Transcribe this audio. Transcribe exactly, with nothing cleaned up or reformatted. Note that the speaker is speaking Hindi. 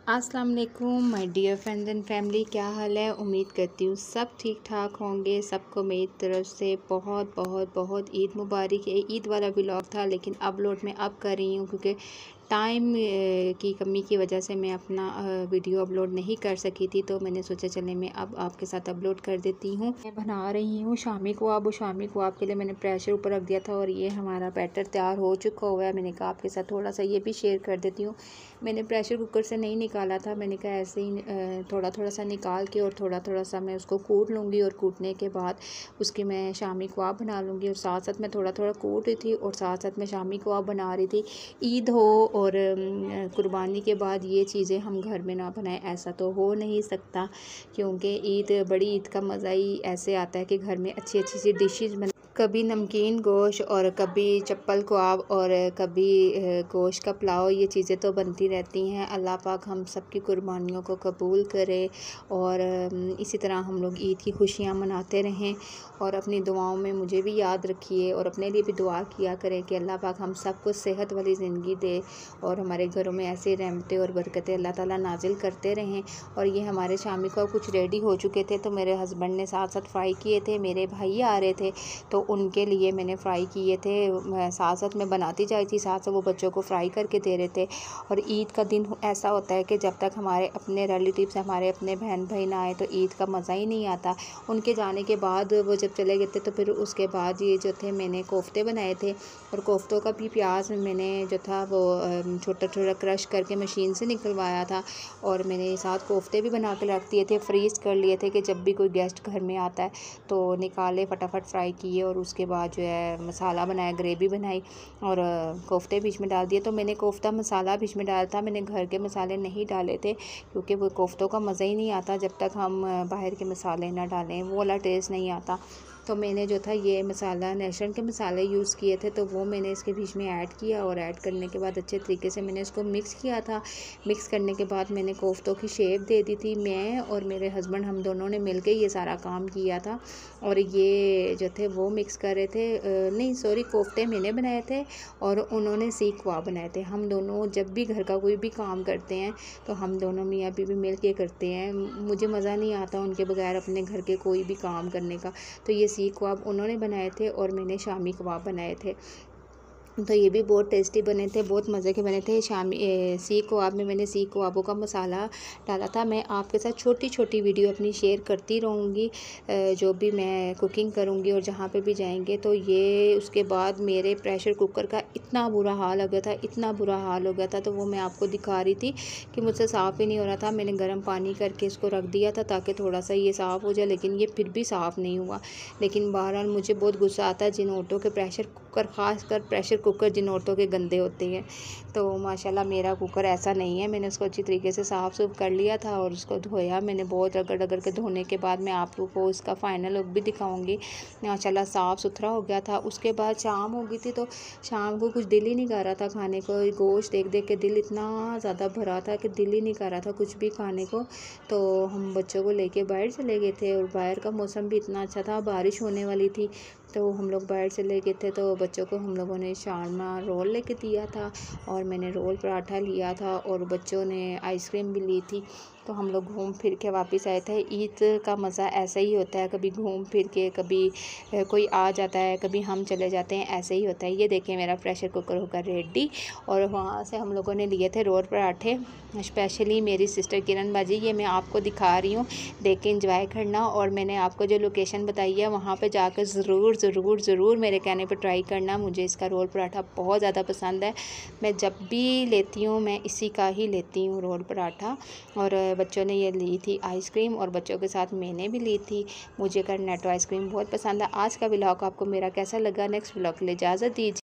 अस्सलाम वालेकुम my dear friends and family, क्या हाल है। उम्मीद करती हूँ सब ठीक ठाक होंगे। सबको मेरी तरफ से बहुत बहुत बहुत ईद मुबारक है। ईद वाला व्लॉग था लेकिन अपलोड मैं अब कर रही हूँ क्योंकि टाइम की कमी की वजह से मैं अपना वीडियो अपलोड नहीं कर सकी थी, तो मैंने सोचा चले मैं अब आपके साथ अपलोड कर देती हूँ। मैं बना रही हूँ शामी कबाब और शामी कबाब के लिए मैंने प्रेशर ऊपर रख दिया था और ये हमारा बैटर तैयार हो चुका हुआ है। मैंने कहा आपके साथ थोड़ा सा ये भी शेयर कर देती हूँ। मैंने प्रेशर कुकर से नहीं निकाला था, मैंने कहा ऐसे ही थोड़ा थोड़ा सा निकाल के और थोड़ा थोड़ा सा मैं उसको कूट लूँगी और कूटने के बाद उसकी मैं शामी कबाब बना लूँगी। और साथ साथ मैं थोड़ा थोड़ा कूट रही थी और साथ साथ मैं शामी कबाब बना रही थी। ईद हो और कुर्बानी के बाद ये चीज़ें हम घर में ना बनाएं, ऐसा तो हो नहीं सकता, क्योंकि ईद बड़ी ईद का मज़ा ही ऐसे आता है कि घर में अच्छी अच्छी सी डिशेज़ बन, कभी नमकीन गोश्त और कभी चप्पल कबाब और कभी गोश्त का पुलाव, ये चीज़ें तो बनती रहती हैं। अल्लाह पाक हम सब की कुर्बानियों को कबूल करे और इसी तरह हम लोग ईद की खुशियाँ मनाते रहें। और अपनी दुआओं में मुझे भी याद रखिए और अपने लिए भी दुआ किया करें कि अल्लाह पाक हम सबको सेहत वाली ज़िंदगी दे और हमारे घरों में ऐसे रहमतें और बरकतें अल्लाह ताला नाजिल करते रहें। और ये हमारे शामी को कुछ रेडी हो चुके थे, तो मेरे हस्बैंड ने साथ साथ फ्राई किए थे। मेरे भाई आ रहे थे तो उनके लिए मैंने फ्राई किए थे। साथ साथ मैं बनाती जाती थी, साथ साथ वो बच्चों को फ्राई करके दे रहे थे। और ईद का दिन ऐसा होता है कि जब तक हमारे अपने रिलेटिव्स, हमारे अपने बहन भाई ना आए तो ईद का मज़ा ही नहीं आता। उनके जाने के बाद वो जब चले गए थे तो फिर उसके बाद ये जो थे मैंने कोफ्ते बनाए थे और कोफ्तों का भी प्याज मैंने जो था वो छोटा छोटा क्रश करके मशीन से निकलवाया था। और मैंने साथ कोफ्ते भी बना के रख दिए थे, फ्रीज़ कर लिए थे कि जब भी कोई गेस्ट घर में आता है तो निकाले, फटाफट फ्राई किए और उसके बाद जो है मसाला बनाया, ग्रेवी बनाई और कोफ्ते बीच में डाल दिए। तो मैंने कोफ्ता मसाला बीच में डाला था, मैंने घर के मसाले नहीं डाले थे क्योंकि वो कोफ्तों का मज़ा ही नहीं आता जब तक हम बाहर के मसाले ना डालें, वो वाला टेस्ट नहीं आता। तो मैंने जो था ये मसाला नेशन के मसाले यूज़ किए थे, तो वो मैंने इसके बीच में ऐड किया और ऐड करने के बाद अच्छे तरीके से मैंने इसको मिक्स किया था। मिक्स करने के बाद मैंने कोफ्तों की शेप दे दी थी। मैं और मेरे हस्बैंड हम दोनों ने मिलकर ये सारा काम किया था। और ये जो थे वो मिक्स कर रहे थे, नहीं सॉरी, कोफ्ते मैंने बनाए थे और उन्होंने सीख कबाब बनाए थे। हम दोनों जब भी घर का कोई भी काम करते हैं तो हम दोनों मियाँ बीवी मिल के करते हैं। मुझे मज़ा नहीं आता उनके बगैर अपने घर के कोई भी काम करने का। तो ये सीख कबाब उन्होंने बनाए थे और मैंने शामी कबाब बनाए थे, तो ये भी बहुत टेस्टी बने थे, बहुत मज़े के बने थे। शामी सीख कबाब में मैंने सीख कबाबों का मसाला डाला था। मैं आपके साथ छोटी छोटी वीडियो अपनी शेयर करती रहूँगी जो भी मैं कुकिंग करूँगी और जहाँ पे भी जाएंगे। तो ये उसके बाद मेरे प्रेशर कुकर का इतना बुरा हाल हो गया था, इतना बुरा हाल हो गया था, तो वो मैं आपको दिखा रही थी कि मुझसे साफ़ ही नहीं हो रहा था। मैंने गर्म पानी करके इसको रख दिया था ताकि थोड़ा सा ये साफ़ हो जाए, लेकिन ये फिर भी साफ़ नहीं हुआ। लेकिन बहरहाल मुझे बहुत गुस्सा आता है जिन औरतों के प्रेशर कुकर, ख़ास कर प्रेशर कुकर जिन औरतों के गंदे होते हैं। तो माशाल्लाह मेरा कुकर ऐसा नहीं है। मैंने उसको अच्छी तरीके से साफ़ सुफ कर लिया था और उसको धोया मैंने बहुत रगड़ रगड़ के। धोने के बाद मैं आप लोगों को इसका फ़ाइनल लुक भी दिखाऊंगी। माशाल्लाह साफ़ सुथरा हो गया था। उसके बाद शाम हो गई थी तो शाम को कुछ दिल ही नहीं कर रहा था खाने को। गोश्त देख देख के दिल इतना ज़्यादा भरा था कि दिल ही नहीं कर रहा था कुछ भी खाने को। तो हम बच्चों को लेके बाहर चले गए थे और बाहर का मौसम भी इतना अच्छा था, बारिश होने वाली थी, तो हम लोग बाहर चले गए थे। तो बच्चों को हम लोगों ने शारमा रोल लेके दिया था और मैंने रोल पराठा लिया था और बच्चों ने आइसक्रीम भी ली थी। तो हम लोग घूम फिर के वापस आए थे। ईद का मज़ा ऐसा ही होता है, कभी घूम फिर के, कभी कोई आ जाता है, कभी हम चले जाते हैं, ऐसे ही होता है। ये देखिए मेरा प्रेशर कुकर होकर रेडी। और वहाँ से हम लोगों ने लिए थे रोल पराठे, स्पेशली मेरी सिस्टर किरण बाजी, ये मैं आपको दिखा रही हूँ, देख के इंजॉय करना। और मैंने आपको जो लोकेशन बताई है वहाँ पर जाकर ज़रूर ज़रूर ज़रूर मेरे कहने पर ट्राई करना। मुझे इसका रोल पराठा बहुत ज़्यादा पसंद है। मैं जब भी लेती हूँ मैं इसी का ही लेती हूँ रोल पराठा। और बच्चों ने ये ली थी आइसक्रीम और बच्चों के साथ मैंने भी ली थी। मुझे कर्नेटो आइसक्रीम बहुत पसंद है। आज का व्लॉग आपको मेरा कैसा लगा? नेक्स्ट व्लॉग के लिए इजाज़त दीजिए।